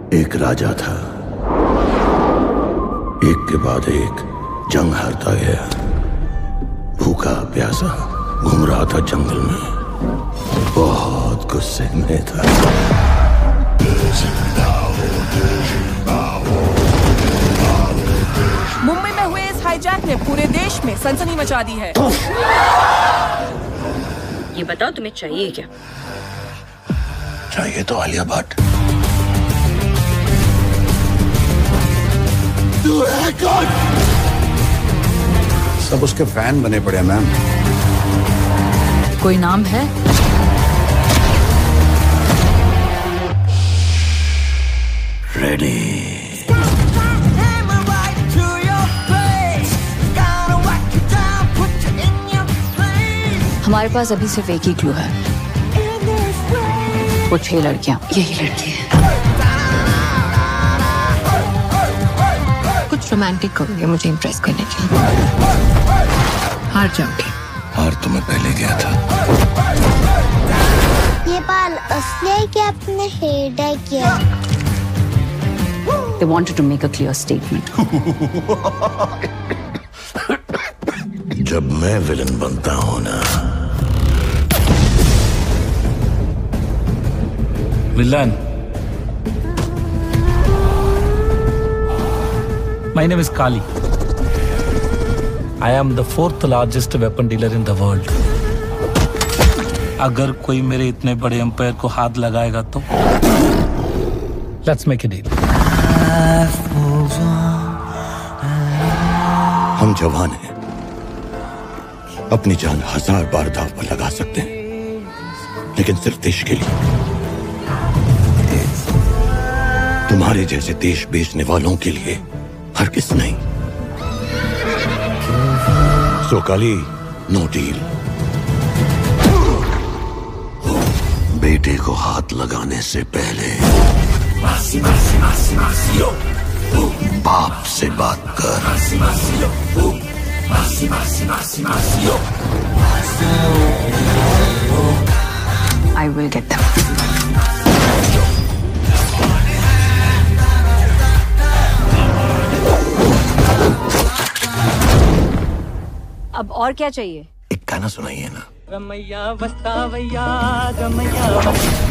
एक राजा था, एक के बाद एक जंग हारता गया। भूखा प्यासा घूम रहा था जंगल में, बहुत गुस्से में था। मुंबई में हुए इस हाईजैक ने पूरे देश में सनसनी मचा दी है। ये बताओ तुम्हें चाहिए क्या? चाहिए तो आलिया भट्ट। सब उसके फैन बने पड़े मैम। कोई नाम है? रेडी। हमारे पास अभी सिर्फ एक ही क्लू है। वो 6 लड़कियां, यही लड़की है। कुछ रोमांटिक करोगे मुझे इम्प्रेस करने के लिए? हार जाओगे। हार तो मैं पहले गया था। ये बाल असली है कि आपने हेयर डाई किया? They wanted to make a clear statement. जब मैं विलन बनता हूं ना। Villain. My name is Kali. I am the 4th largest weapon dealer in the world. अगर कोई मेरे इतने बड़े एम्पायर को हाथ लगाएगा तो Let's make a deal. हम जवान हैं, अपनी जान 1000 बार दांव पर लगा सकते हैं, लेकिन सिर्फ देश के लिए। तुम्हारे जैसे देश बेचने वालों के लिए हरगिज़ नहीं। So Kali, no deal. बेटे को हाथ लगाने से पहले बाप से बात कर। I will get them. अब और क्या चाहिए? एक गाना सुनाइए ना। रमैया वस्तावैया रमैया